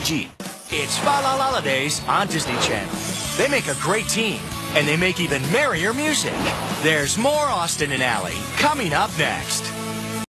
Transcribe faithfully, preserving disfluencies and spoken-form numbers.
G. It's Fa La La Days on Disney Channel. They make a great team, and they make even merrier music. There's more Austin and Ally coming up next.